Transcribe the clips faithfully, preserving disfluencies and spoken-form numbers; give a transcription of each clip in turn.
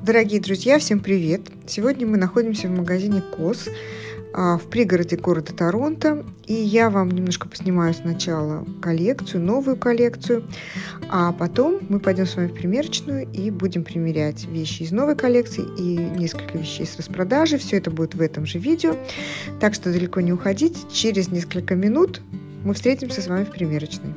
Дорогие друзья, всем привет! Сегодня мы находимся в магазине Кос в пригороде города Торонто, и я вам немножко поснимаю сначала коллекцию, новую коллекцию, а потом мы пойдем с вами в примерочную и будем примерять вещи из новой коллекции и несколько вещей с распродажи. Все это будет в этом же видео, так что далеко не уходите. Через несколько минут мы встретимся с вами в примерочной.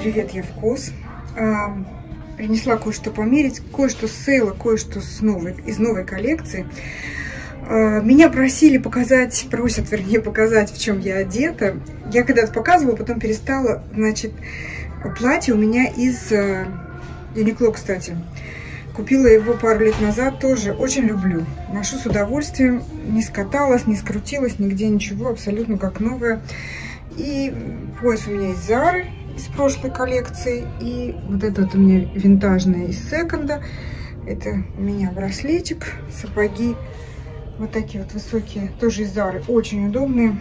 привет, я в КОС. А, принесла кое-что померить, кое-что с сейла, кое-что с новой, из новой коллекции. А, меня просили показать, просят, вернее, показать, в чем я одета. Я когда-то показывала, потом перестала. Значит, платье у меня из Uniqlo, кстати. Купила его пару лет назад, тоже очень люблю. Ношу с удовольствием, не скаталась, не скрутилась, нигде ничего, абсолютно как новое. И пояс у меня из Зары, из прошлой коллекции. И вот это вот у меня винтажное из секонда. Это у меня браслетик, сапоги. Вот такие вот высокие, тоже из Зары, очень удобные.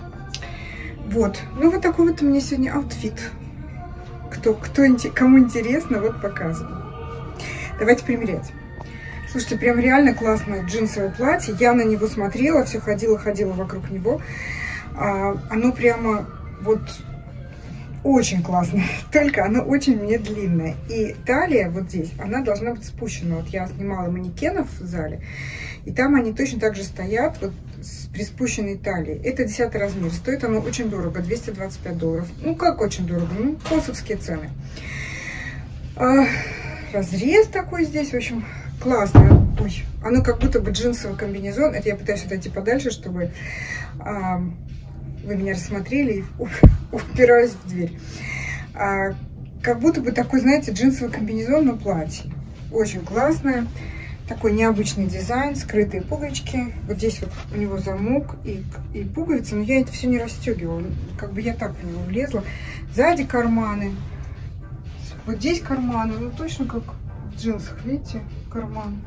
Вот, ну вот такой вот у меня сегодня аутфит. Кто, кто, кому интересно, вот показываю. Давайте примерять. Слушайте, прям реально классное джинсовое платье. Я на него смотрела, все ходила-ходила вокруг него. А, оно прямо вот очень классное. Только оно очень мне длинное. И талия вот здесь, она должна быть спущена. Вот я снимала манекенов в зале. И там они точно так же стоят, вот с приспущенной талией. Это десятый размер. Стоит оно очень дорого, двести двадцать пять долларов. Ну, как очень дорого? Ну, косовские цены. А, разрез такой здесь, в общем, классно. Ой, оно как будто бы джинсовый комбинезон. Это я пытаюсь отойти подальше, чтобы а, вы меня рассмотрели и упираюсь в дверь. А, как будто бы такой, знаете, джинсовый комбинезон на платье. Очень классное. Такой необычный дизайн, скрытые пуговички. Вот здесь вот у него замок и, и пуговицы, но я это все не расстегивала. Как бы я так в него влезла. Сзади карманы. Вот здесь карманы, ну точно как в джинсах, видите, карман.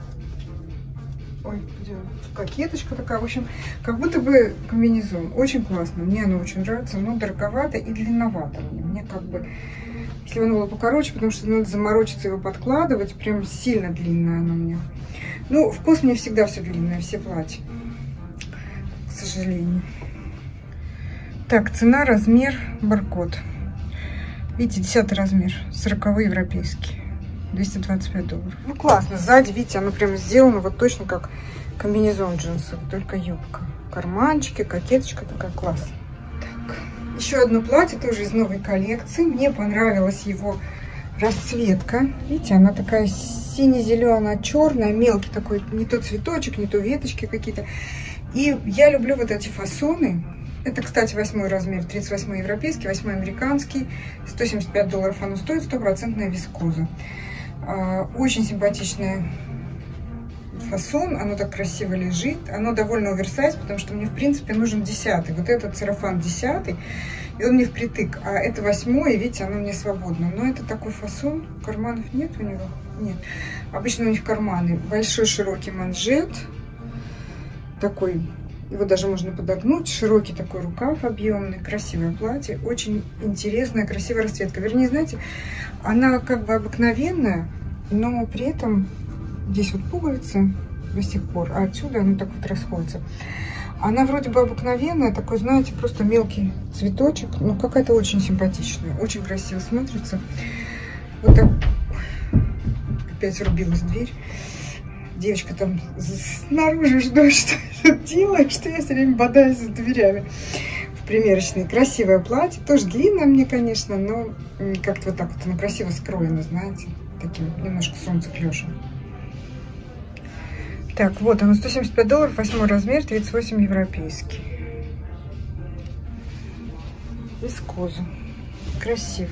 Ой, где? Кокеточка такая, в общем, как будто бы комбинезон. Очень классно, мне оно очень нравится, но дороговато и длинновато мне. Мне как бы, если оно было покороче, потому что надо заморочиться его подкладывать, прям сильно длинное оно мне. Ну, вкус мне всегда все длинное, все платья, к сожалению. Так, цена, размер, баркод. Видите, десятый размер, сороковой европейский, двести двадцать пять долларов. Ну, классно, сзади, видите, оно прям сделано вот точно как комбинезон джинсовый, только юбка. Карманчики, кокеточка такая классная. Так, еще одно платье, тоже из новой коллекции. Мне понравилась его расцветка. Видите, она такая сине-зеленая-черная, мелкий такой, не то цветочек, не то веточки какие-то. И я люблю вот эти фасоны. Это, кстати, восьмой размер, тридцать восьмой европейский, восьмой американский, сто семьдесят пять долларов оно стоит, стопроцентная вискоза. Очень симпатичный фасон, оно так красиво лежит, оно довольно оверсайз, потому что мне, в принципе, нужен десятый. Вот этот сарафан десятый, и он мне впритык, а это восьмой, и видите, оно мне свободно. Но это такой фасон, карманов нет у него? Нет. Обычно у них карманы. Большой широкий манжет, такой... Его даже можно подогнуть. Широкий такой рукав объемный. Красивое платье. Очень интересная, красивая расцветка. Вернее, знаете, она как бы обыкновенная, но при этом здесь вот пуговицы до сих пор, а отсюда она так вот расходится. Она вроде бы обыкновенная, такой, знаете, просто мелкий цветочек, но какая-то очень симпатичная. Очень красиво смотрится. Вот так. Опять врубилась дверь. Девочка там снаружи ждет, что я делаю, что я все время бодаюсь за дверями в примерочной. Красивое платье, тоже длинное мне, конечно, но как-то вот так вот оно красиво скроено, знаете, таким немножко солнцеклёшем. Так, вот оно, сто семьдесят пять долларов, восьмой размер, тридцать восемь европейский. Вискоза. Красивое.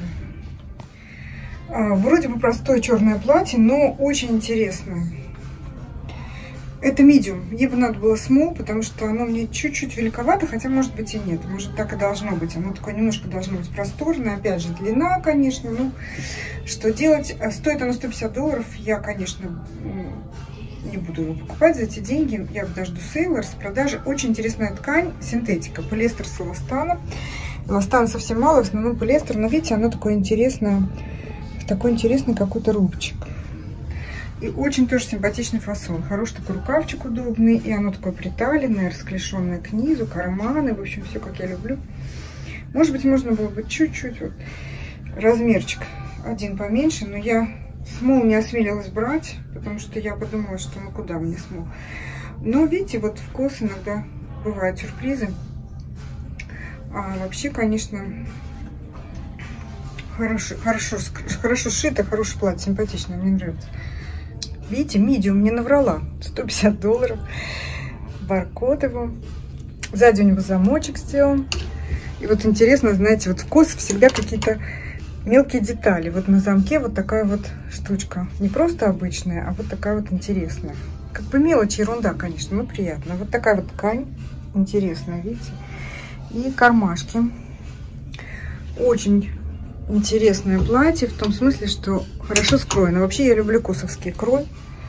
А, вроде бы простое черное платье, но очень интересное. Это medium. Мне бы надо было small, потому что оно мне чуть-чуть великовато, хотя, может быть, и нет. Может, так и должно быть. Оно такое немножко должно быть просторное. Опять же, длина, конечно. Ну, что делать? Стоит оно сто пятьдесят долларов. Я, конечно, не буду его покупать за эти деньги. Я подожду сейл, распродажи. Очень интересная ткань, синтетика. Полиэстер с эластаном. Эластана совсем мало, в основном полиэстер. Но, видите, оно такое интересное. Такой интересный какой-то рубчик. И очень тоже симпатичный фасон. Хороший такой рукавчик удобный. И оно такое приталенное, расклешенное к низу, карманы. В общем, все как я люблю. Может быть, можно было бы чуть-чуть вот размерчик один поменьше. Но я смол не осмелилась брать, потому что я подумала, что ну куда мне смол. Но видите, вот в кос иногда бывают сюрпризы. А вообще, конечно, хорошо, хорошо, хорошо сшито, хорошее платье, симпатично, мне нравится. Видите, медиум не наврала. сто пятьдесят долларов. Баркод его. Сзади у него замочек сделан. И вот интересно, знаете, вот в Кос всегда какие-то мелкие детали. Вот на замке вот такая вот штучка. Не просто обычная, а вот такая вот интересная. Как бы мелочь, ерунда, конечно, но приятно. Вот такая вот ткань интересная, видите? И кармашки. Очень интересное платье, в том смысле, что хорошо скроено. Вообще я люблю косовский крой.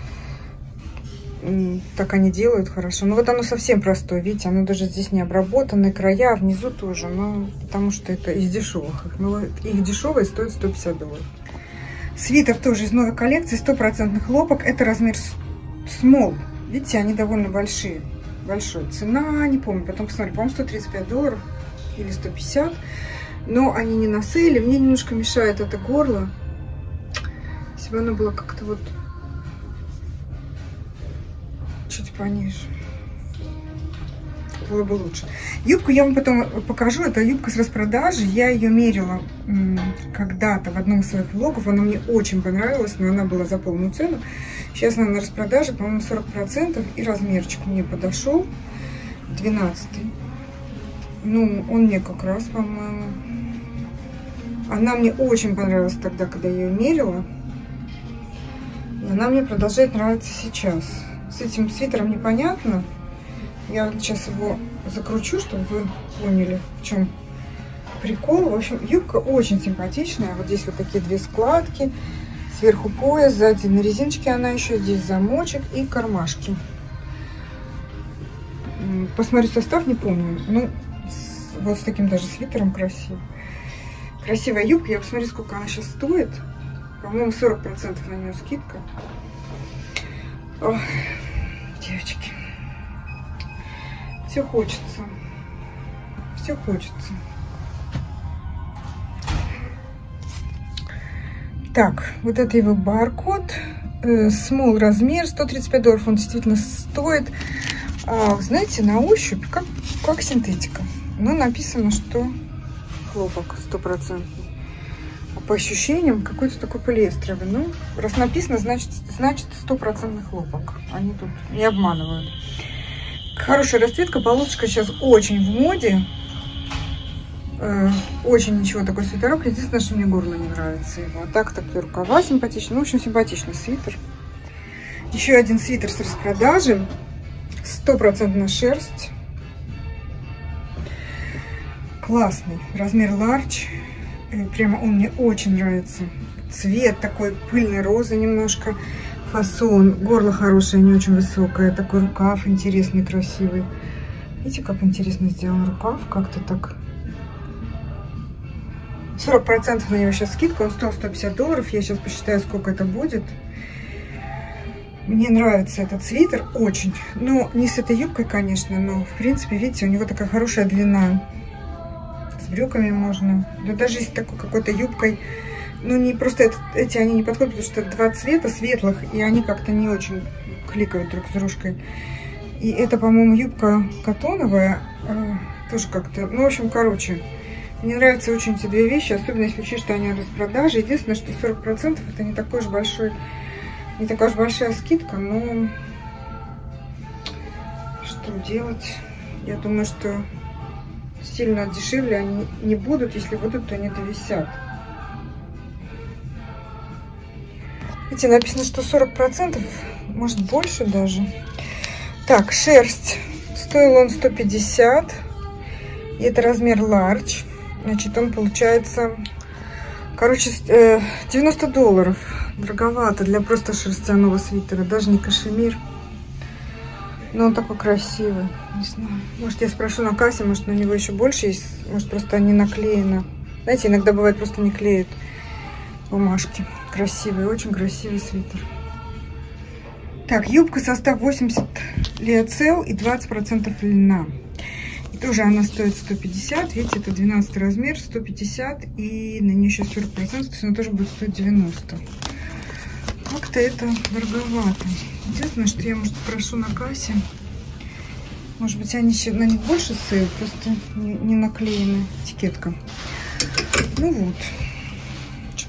Так они делают хорошо. Но вот оно совсем простое, видите, оно даже здесь не обработанные края, внизу тоже, но потому что это из дешевых. Но их дешевые стоят сто пятьдесят долларов. Свитер тоже из новой коллекции, стопроцентный хлопок. Это размер small. Видите, они довольно большие. Большой. Цена, не помню, потом посмотрю, по-моему, сто тридцать пять долларов или сто пятьдесят. Но они не на сейле. Мне немножко мешает это горло. Если бы оно было как-то вот чуть пониже, было бы лучше. Юбку я вам потом покажу. Это юбка с распродажи. Я ее мерила когда-то в одном из своих влогов. Она мне очень понравилась, но она была за полную цену. Сейчас она на распродаже, по-моему, сорок процентов. И размерчик мне подошел. двенадцатый. Ну, он мне как раз, по-моему. Она мне очень понравилась тогда, когда я ее мерила. И она мне продолжает нравиться сейчас. С этим свитером непонятно. Я вот сейчас его закручу, чтобы вы поняли, в чем прикол. В общем, юбка очень симпатичная. Вот здесь вот такие две складки. Сверху пояс, сзади на резиночке она еще. Здесь замочек и кармашки. Посмотрю состав, не помню. Ну, вот с таким даже свитером красиво. Красивая юбка. Я посмотрю, сколько она сейчас стоит. По-моему, сорок процентов на нее скидка. Ох, девочки. Все хочется. Все хочется. Так, вот это его баркод. Small размер, сто тридцать пять долларов. Он действительно стоит. А, знаете, на ощупь, как, как синтетика. Но написано, что хлопок стопроцентный. А по ощущениям какой-то такой полиэстеровый. Ну, раз написано, значит, значит стопроцентный хлопок. Они тут не обманывают. Хорошая расцветка, полосочка сейчас очень в моде. Э, очень ничего, такой свитерок. Единственное, что мне горло не нравится его. А так, такие рукава симпатичные. Ну, очень симпатичный свитер. Еще один свитер с распродажи. Стопроцентная шерсть. Классный. Размер large. Прямо он мне очень нравится. Цвет такой пыльной розы немножко. Фасон. Горло хорошее, не очень высокое. Такой рукав интересный, красивый. Видите, как интересно сделан рукав. Как-то так. сорок процентов на него сейчас скидка. Он стоил сто пятьдесят долларов. Я сейчас посчитаю, сколько это будет. Мне нравится этот свитер очень. Но не с этой юбкой, конечно. Но, в принципе, видите, у него такая хорошая длина. С брюками можно. Да даже с такой какой-то юбкой. Ну, не просто это, эти они не подходят, потому что это два цвета светлых, и они как-то не очень кликают друг с дружкой. И это, по-моему, юбка катоновая, э, тоже как-то, ну, в общем, короче, мне нравятся очень эти две вещи, особенно если учесть, что они в распродаже. Единственное, что сорок процентов это не такой уж большой, не такая уж большая скидка, но что делать? Я думаю, что сильно дешевле они не будут, если будут, то они довисят. Видите, написано, что сорок процентов, может больше даже. Так, шерсть. Стоил он сто пятьдесят. И это размер large. Значит, он получается, короче, девяносто долларов. Дороговато для просто шерстяного свитера. Даже не кашемир. Но он такой красивый. Не знаю. Может, я спрошу на кассе, может, на него еще больше есть. Может, просто не наклеено. Знаете, иногда бывает, просто не клеят бумажки. Красивый, очень красивый свитер. Так, юбка состав восемьдесят лиоцел и двадцать процентов льна. И тоже она стоит сто пятьдесят. Видите, это двенадцатый размер, сто пятьдесят. И на нее еще сорок процентов, то есть она тоже будет стоить девяносто. Как-то это дороговато. Единственное, что я, может, спрошу на кассе. Может быть, они еще на них больше сейл, просто не, не наклеена этикетка. Ну вот.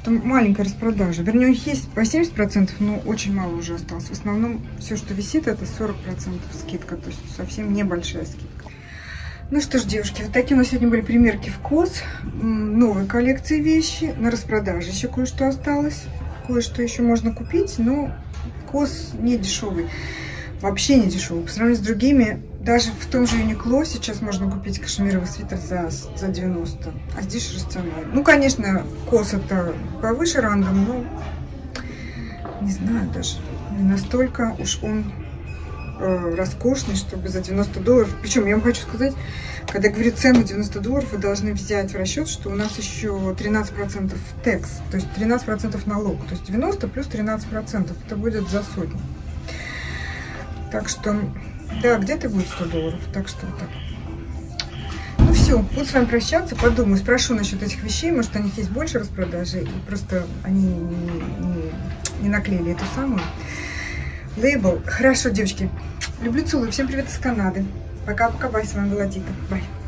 что маленькая распродажа. Вернее, у них есть по семьдесят процентов, но очень мало уже осталось. В основном все, что висит, это сорок процентов скидка, то есть совсем небольшая скидка. Ну что ж, девушки, вот такие у нас сегодня были примерки в КОС. Новые коллекции вещи, на распродаже еще кое-что осталось. Кое-что еще можно купить, но КОС не дешевый. Вообще не дешевый. По сравнению с другими, даже в том же Юникло сейчас можно купить кашемировый свитер за, за девяносто, а здесь же ценой. Ну, конечно, КОС это повыше рангом, но не знаю даже, не настолько уж он э, роскошный, чтобы за девяносто долларов. Причем я вам хочу сказать, когда я говорю цену девяносто долларов, вы должны взять в расчет, что у нас еще тринадцать процентов текс, то есть тринадцать процентов налог. То есть девяносто плюс тринадцать процентов, это будет за сотню. Так что, да, где-то будет сто долларов, так что вот так. Ну все, буду с вами прощаться, подумаю, спрошу насчет этих вещей, может, у них есть больше распродажи, и просто они не, не, не наклеили эту самую лейбл. Хорошо, девочки, люблю, целую, всем привет из Канады. Пока-пока, бай, с вами была Дика, бай.